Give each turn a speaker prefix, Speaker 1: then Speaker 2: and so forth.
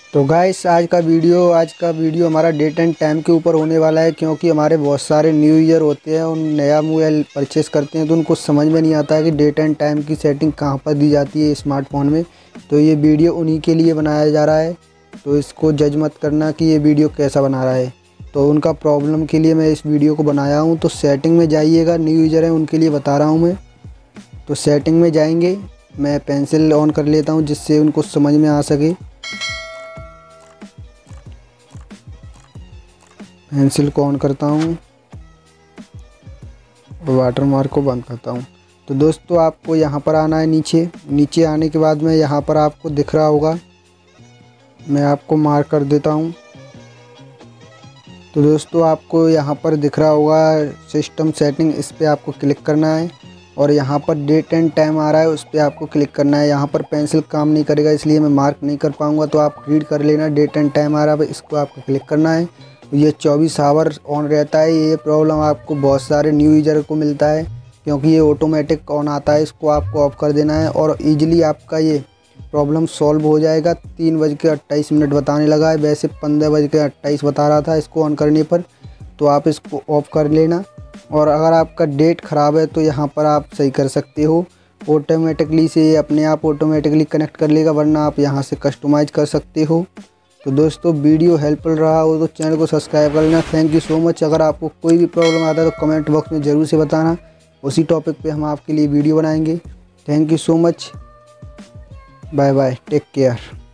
Speaker 1: तो गाइस आज का वीडियो हमारा डेट एंड टाइम के ऊपर होने वाला है, क्योंकि हमारे बहुत सारे न्यू ईयर होते हैं और नया मोबाइल परचेस करते हैं तो उनको समझ में नहीं आता है कि डेट एंड टाइम की सेटिंग कहाँ पर दी जाती है स्मार्टफोन में। तो ये वीडियो उन्हीं के लिए बनाया जा रहा है, तो इसको जज मत करना कि ये वीडियो कैसा बना रहा है। तो उनका प्रॉब्लम के लिए मैं इस वीडियो को बनाया हूँ। तो सेटिंग में जाइएगा, न्यू यूज़र हैं उनके लिए बता रहा हूँ मैं। तो सेटिंग में जाएंगे, मैं पेंसिल ऑन कर लेता हूँ जिससे उनको समझ में आ सके। पेंसिल को ऑन करता हूँ और वाटर मार्क को बंद करता हूँ। तो दोस्तों आपको यहाँ पर आना है, नीचे आने के बाद में यहाँ पर आपको दिख रहा होगा, मैं आपको मार्क कर देता हूँ। तो दोस्तों आपको यहाँ पर दिख रहा होगा सिस्टम सेटिंग, इस पर आपको क्लिक करना है और यहाँ पर डेट एंड टाइम आ रहा है, उस पर आपको क्लिक करना है। यहाँ पर पेंसिल काम नहीं करेगा इसलिए मैं मार्क नहीं कर पाऊँगा, तो आप रीड कर लेना। डेट एंड टाइम आ रहा है, इसको आपको क्लिक करना है। ये 24 आवर ऑन रहता है। ये प्रॉब्लम आपको बहुत सारे न्यू यूज़र को मिलता है, क्योंकि ये ऑटोमेटिक ऑन आता है। इसको आपको ऑफ कर देना है और ईजिली आपका ये प्रॉब्लम सॉल्व हो जाएगा। 3:28 बताने लगा है, वैसे 15:28 बता रहा था इसको ऑन करने पर। तो आप इसको ऑफ कर लेना। और अगर आपका डेट ख़राब है तो यहाँ पर आप सही कर सकते हो, ऑटोमेटिकली से अपने आप ऑटोमेटिकली कनेक्ट कर लेगा, वरना आप यहाँ से कस्टमाइज़ कर सकते हो। तो दोस्तों वीडियो हेल्पफुल रहा हो तो चैनल को सब्सक्राइब कर लेना। Thank you so much. अगर आपको कोई भी प्रॉब्लम आता है तो कमेंट बॉक्स में ज़रूर से बताना, उसी टॉपिक पे हम आपके लिए वीडियो बनाएंगे। Thank you so much, bye bye, take care.